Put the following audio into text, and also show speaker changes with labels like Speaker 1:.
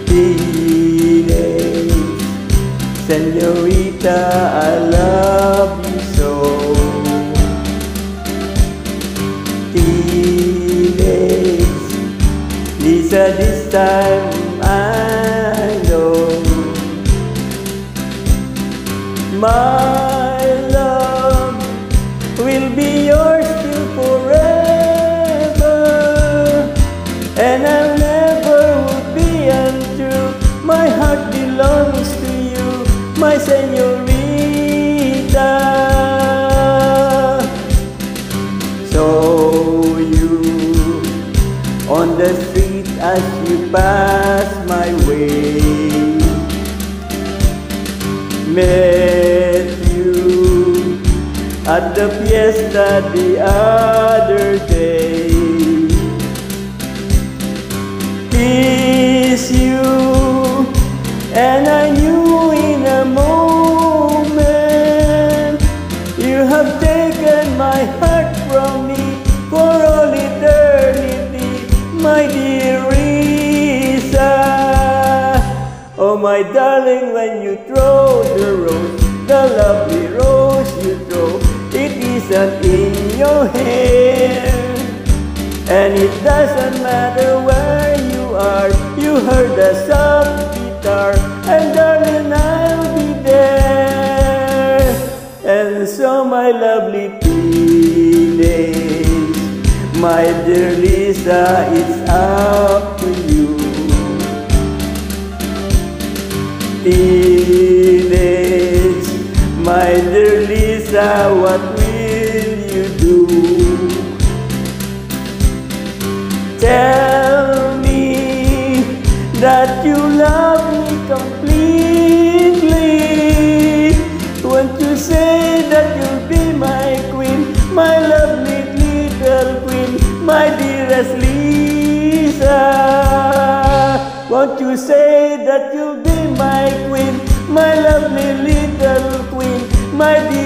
Speaker 1: Teenage Senorita, I love you so. Teenage Lisa, this time I know my love will be yours till forever, and I'll never would be untrue. My heart belongs to you, my señorita. So you on the street as you pass my way, met you at the fiesta the other day. Kiss you, and I knew in a moment you have taken my heart from me for all eternity, my dear Risa. Oh my darling, when you throw the rose, the lovely rose you throw, it isn't in your hair. And it doesn't matter where you are, you heard the soft guitar, and darling, I'll be there. And so my lovely teenage, my dear Lisa, it's up to you. Teenage, my dear Lisa, what will you do? Tell me that you love me completely. Won't you say that you'll be my queen, my lovely little queen, my dearest Lisa? Won't you say that you'll be my queen, my lovely little queen, my dear